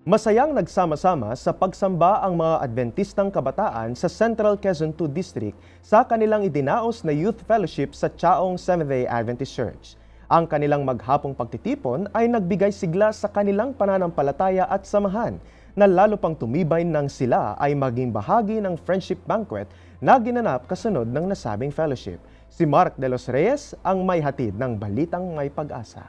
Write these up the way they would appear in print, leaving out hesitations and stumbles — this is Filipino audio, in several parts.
Masayang nagsama-sama sa pagsamba ang mga Adventistang kabataan sa Central Quezon II District sa kanilang idinaos na Youth Fellowship sa Chaong Seventh-day Adventist Church. Ang kanilang maghapong pagtitipon ay nagbigay sigla sa kanilang pananampalataya at samahan na lalo pang tumibay nang sila ay maging bahagi ng friendship banquet na ginanap kasunod ng nasabing fellowship. Si Mark De Los Reyes ang may hatid ng balitang may pag-asa.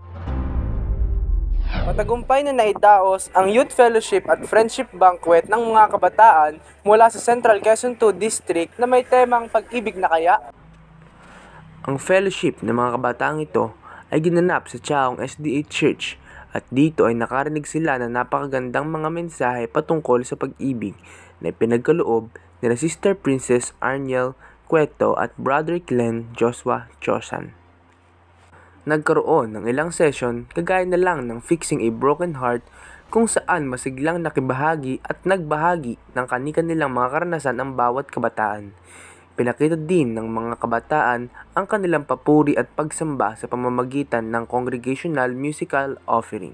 Matagumpay na naidaos ang Youth Fellowship at Friendship Banquet ng mga kabataan mula sa Central Quezon II District na may temang pag-ibig na kaya. Ang fellowship ng mga kabataang ito ay ginanap sa Chaong SDA Church at dito ay nakarinig sila ng napakagandang mga mensahe patungkol sa pag-ibig na ipinagkaloob nila Sister Princess Arniel Cueto at Brother Glenn Joshua Chosan. Nagkaroon ng ilang session kagaya na lang ng Fixing a Broken Heart kung saan masiglang nakibahagi at nagbahagi ng kani-kanilang mga karanasan ang bawat kabataan. Pinakita din ng mga kabataan ang kanilang papuri at pagsamba sa pamamagitan ng congregational musical offering.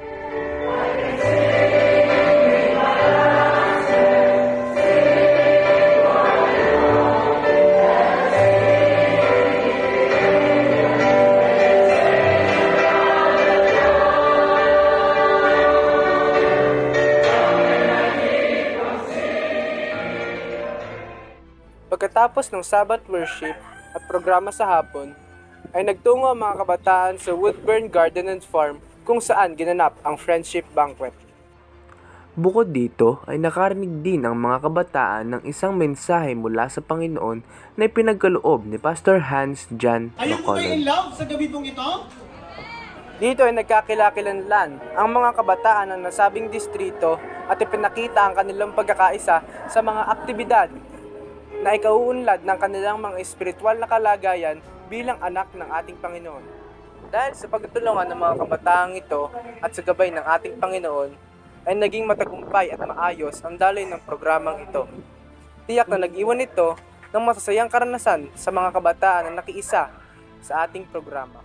Pagkatapos ng Sabbath worship at programa sa hapon, ay nagtungo ang mga kabataan sa Woodburn Garden and Farm kung saan ginanap ang Friendship Banquet. Bukod dito ay nakarinig din ang mga kabataan ng isang mensahe mula sa Panginoon na ipinagkaloob ni Pastor Hans Jan Ayaw mo kayo in love sa gabi pong ito? Dito ay nagkakilakilanlan ang mga kabataan ng nasabing distrito at ipinakita ang kanilang pagkakaisa sa mga aktibidad na ikauunlad ng kanilang mga espiritual na kalagayan bilang anak ng ating Panginoon. Dahil sa pagtulungan ng mga kabataang ito at sa gabay ng ating Panginoon, ay naging matagumpay at maayos ang daloy ng programang ito. Tiyak na nag-iwan ito ng masasayang karanasan sa mga kabataan na nakiisa sa ating programa.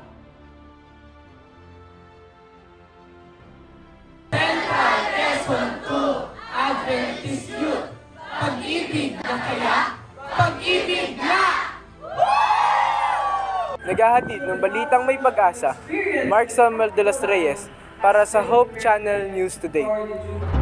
Central Quezon II Adventist Youth. Pag-ibig na kaya? Pag-ibig na! Naghahatid ng balitang may pag-asa, Mark Samuel De Los Reyes para sa Hope Channel News Today.